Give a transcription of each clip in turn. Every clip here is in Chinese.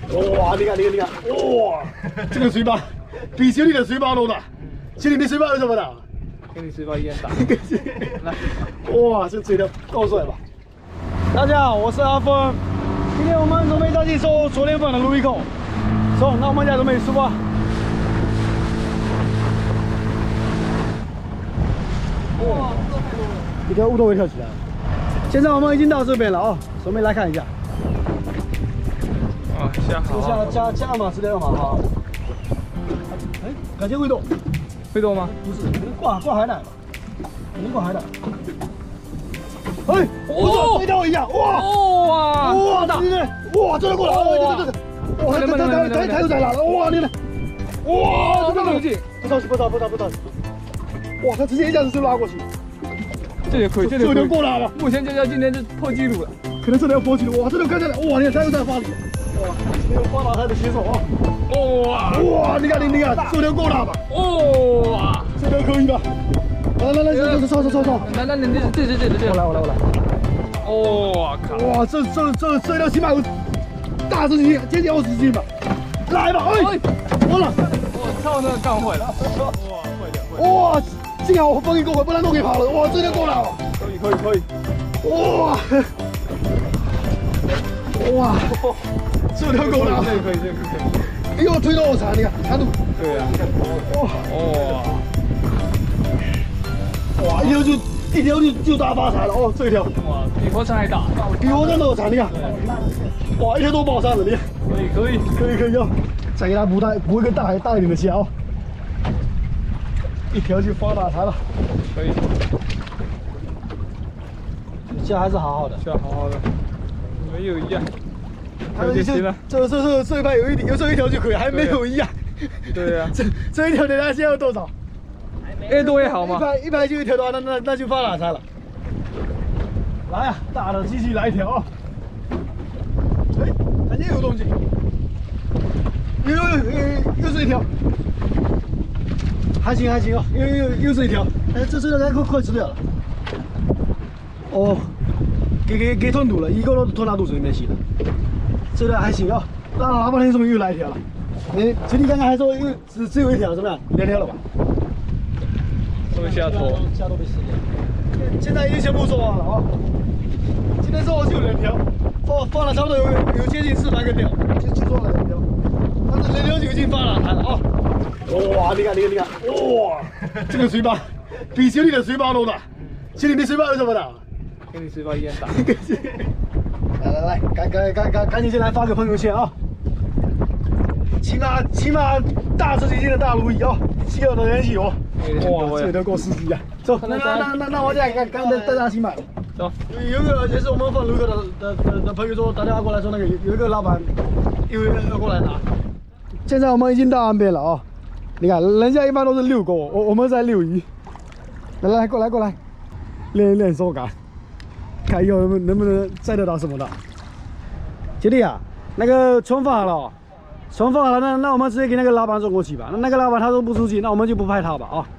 哇，你看，哇，这个水坝比兄弟的水坝都大。兄弟，你水坝有这么大？ 跟你水坝一样大。 来，哇，这水的够帅吧？大家好，我是阿峰。今天我们准备再去收昨天放的鲈鱼口。走，那我们现在准备出发。哇，一条乌头会跳起来。现在我们已经到这边了啊，准备来看一下。 啊，下好。 加嘛，是这样嘛哈。哎，感觉会动。 会动吗？ 不是，可能挂海胆吧，可能挂海胆。哎，哦，这条一样，哇，哇，大，哇，真的过来，哇，哇，抬头在哪了？哇，你看，哇，这么有劲，不着急，哇，他直接一下子就拉过去， 这也可以，这就过来了。 目前这条今天是破纪录了， 可能真的要破纪录，哇，这条看起来，哇，你看抬头在发力，哇，没有发大海的新手啊，哇，你看，这条够大吧？ 哇， 这条可以吧？来，超， 来，你这， 我来。 哇靠！ 哇，这条起码有大10斤，接近20斤吧。来吧，哎，完了！ 我操，那干坏了！哇，坏掉！ 哇，幸好我风一够快，不然都给跑了。哇，这条够大了！可以。哇，这条够大！ 这可以。 哎呦，推到我长，你看长度。 对啊。 哇，一条就大发财了哦，这一条。 哇，比火山还大。 比火山都有长，你看。哇，一条都爆山了，你看。 可以哦。再给它补一个大一点的虾哦。一条就发大财了。 可以。 虾还是好好的。 虾好好的，没有一样。 就行了。这一排有这一条就可以，还没有一样。 对啊。 这一条的它现在要多少？ 越多越好嘛。 一排就一条的话，那就发大财了。来呀，大的继续来一条啊！哎，感觉有动静。又是一条。还行啊，又是一条。哎，这条快吃掉了。哦，给吞肚了，一个都吞到肚子里面去了。这条还行啊，老半天怎么又来一条了？你刚刚还说只有一条，怎么样？2条了吧？ 下头被撕掉。现在已经全部收完了啊！今天收我就2条，放了差不多有接近400个钓，就收了2条。但是2条就已经发大财了啊！哇，你看，哇，这个水坝比兄弟的水坝都大。兄弟，你水坝有这么大？ 跟你水坝一样大。 来，赶紧进来发个朋友圈啊！起码大10几斤的大鲈鱼啊，希望能联系我。哇，这条够刺激啊！走，那我再带大家去买。走，有个也是我们放鲈鱼的朋友说打电话过来说那个有一个老板要过来拿。现在我们已经到岸边了啊！你看人家一般都是遛狗，我们在遛鱼。来，过来，练手感，看以后能不能摘得到什么的。兄弟啊，那个船放好了，那我们直接给那个老板送过去吧。那个老板他说不出去，那我们就不派他吧啊。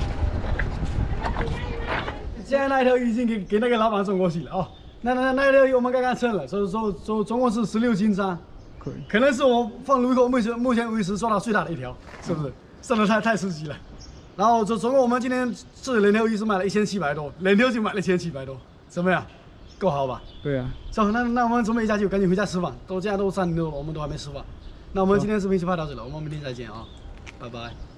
现在那一条鱼已经给那个老板送过去了啊。那一条鱼我们刚刚称了，说总共是16斤3，可能是我放鲈鱼口目前为止收到最大的一条，是不是？真的太刺激了。然后总共我们今天这2条鱼是卖了1700多，2条就卖了1700多，怎么样？够好吧？ 对啊。 走，那我们准备一下就赶紧回家吃饭，现在都3点多了，我们都还没吃饭。那我们今天视频就拍到这了，我们明天再见啊，拜拜。